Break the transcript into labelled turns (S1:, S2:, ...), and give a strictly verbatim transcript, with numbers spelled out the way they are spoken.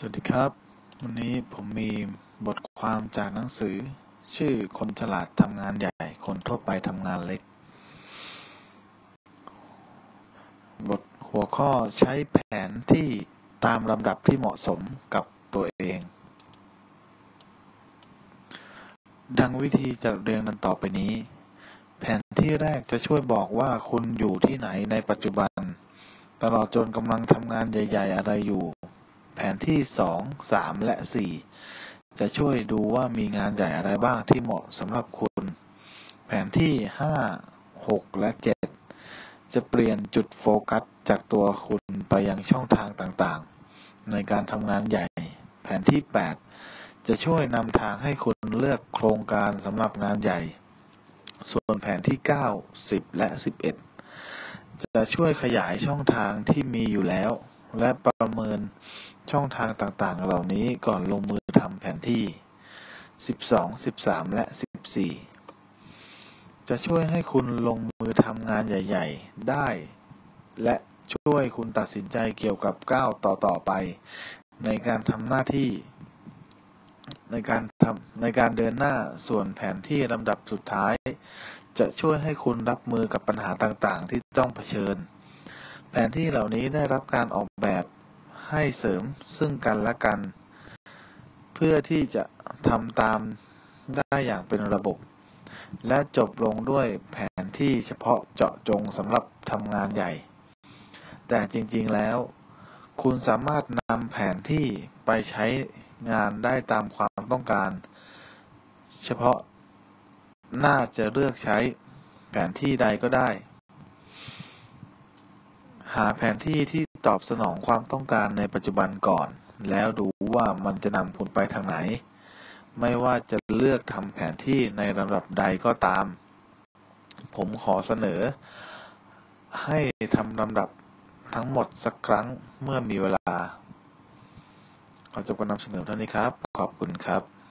S1: สวัสดีครับวันนี้ผมมีบทความจากหนังสือชื่อคนฉลาดทำงานใหญ่คนทั่วไปทำงานเล็กบทหัวข้อใช้แผนที่ตามลำดับที่เหมาะสมกับตัวเองดังวิธีจัดเรียงดังต่อไปนี้แผนที่แรกจะช่วยบอกว่าคุณอยู่ที่ไหนในปัจจุบันตลอดจนกำลังทำงานใหญ่ๆอะไรอยู่แผนที่สอง สาม และ สี่ จะช่วยดูว่ามีงานใหญ่อะไรบ้างที่เหมาะสำหรับคุณแผนที่ ห้า หก และ เจ็ด จะเปลี่ยนจุดโฟกัสจากตัวคุณไปยังช่องทางต่างๆในการทำงานใหญ่แผนที่ แปด จะช่วยนำทางให้คุณเลือกโครงการสำหรับงานใหญ่ส่วนแผนที่ เก้า สิบ และ สิบเอ็ด จะช่วยขยายช่องทางที่มีอยู่แล้วและประเมินช่องทางต่างๆเหล่านี้ก่อนลงมือทำแผนที่ สิบสอง สิบสาม และ สิบสี่ จะช่วยให้คุณลงมือทำงานใหญ่ๆได้และช่วยคุณตัดสินใจเกี่ยวกับก้าวต่อๆไปในการทำหน้าที่ในการทำในการเดินหน้าส่วนแผนที่ลำดับสุดท้ายจะช่วยให้คุณรับมือกับปัญหาต่างๆที่ต้องเผชิญแผนที่เหล่านี้ได้รับการออกแบบให้เสริมซึ่งกันและกันเพื่อที่จะทำตามได้อย่างเป็นระบบและจบลงด้วยแผนที่เฉพาะเจาะจงสำหรับทำงานใหญ่แต่จริงๆแล้วคุณสามารถนำแผนที่ไปใช้งานได้ตามความต้องการเฉพาะน่าจะเลือกใช้แผนที่ใดก็ได้หาแผนที่ที่ตอบสนองความต้องการในปัจจุบันก่อนแล้วดูว่ามันจะนำคุณไปทางไหนไม่ว่าจะเลือกทำแผนที่ในลำดับใดก็ตามผมขอเสนอให้ทำลำดับทั้งหมดสักครั้งเมื่อมีเวลาขอจบการนำเสนอเท่านี้ครับขอบคุณครับ